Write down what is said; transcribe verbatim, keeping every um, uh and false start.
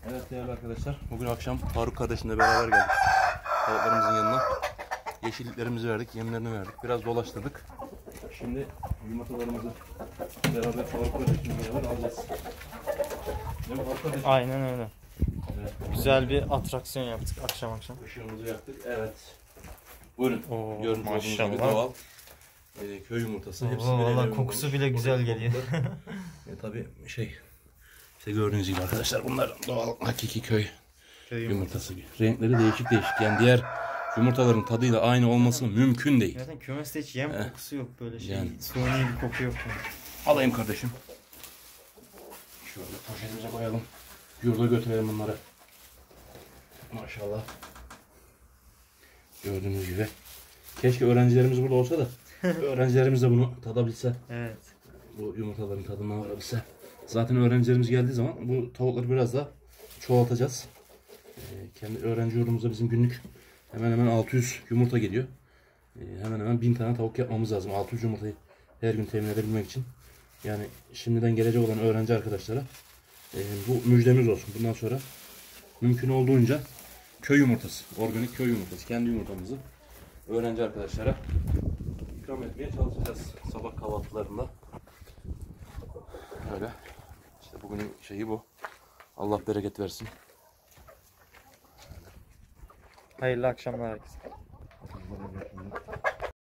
Evet değerli arkadaşlar, bugün akşam Faruk kardeşimle beraber geldik tavuklarımızın yanına. Yeşilliklerimizi verdik, yemlerini verdik, biraz dolaştırdık. Şimdi yumurtalarımızı beraber Faruk kardeşimle beraber alacağız. Değil mi Faruk kardeşim? Aynen öyle. Evet. Güzel bir atraksiyon yaptık akşam akşam. Işığımızı yaktık, evet. Buyurun, Oo, görmüş olduğunuz gibi maşallah. doğal e, köy yumurtası. Oo, Hepsi vallahi kokusu bile güzel geliyor. e, tabii şey, işte gördüğünüz gibi arkadaşlar bunlar doğal hakiki köy. Köy Yumurtası. Renkleri değişik değişik. Yani diğer yumurtaların tadıyla aynı olması mümkün değil. Zaten kümeste hiç yem He. kokusu yok böyle şey. Yani. Suni bir koku yok. Yani. Alayım kardeşim. Şöyle poşetimize koyalım. Yurda götürelim bunları. Maşallah. Gördüğünüz gibi. Keşke öğrencilerimiz burada olsa da öğrencilerimiz de bunu tadabilse. Evet. Bu yumurtaların tadından varabilse. Zaten öğrencilerimiz geldiği zaman bu tavukları biraz daha çoğaltacağız. Ee, kendi öğrenci yurdumuzda bizim günlük hemen hemen altı yüz yumurta geliyor. Ee, hemen hemen bin tane tavuk yapmamız lazım. altı yüz yumurtayı her gün temin edebilmek için. Yani şimdiden gelecek olan öğrenci arkadaşlara e, bu müjdemiz olsun. Bundan sonra mümkün olduğunca köy yumurtası, organik köy yumurtası, kendi yumurtamızı öğrenci arkadaşlara ikram etmeye çalışacağız sabah kahvaltılarında. Öyle. İşte bugünün şeyi bu. Allah bereket versin. Hayırlı akşamlar herkese.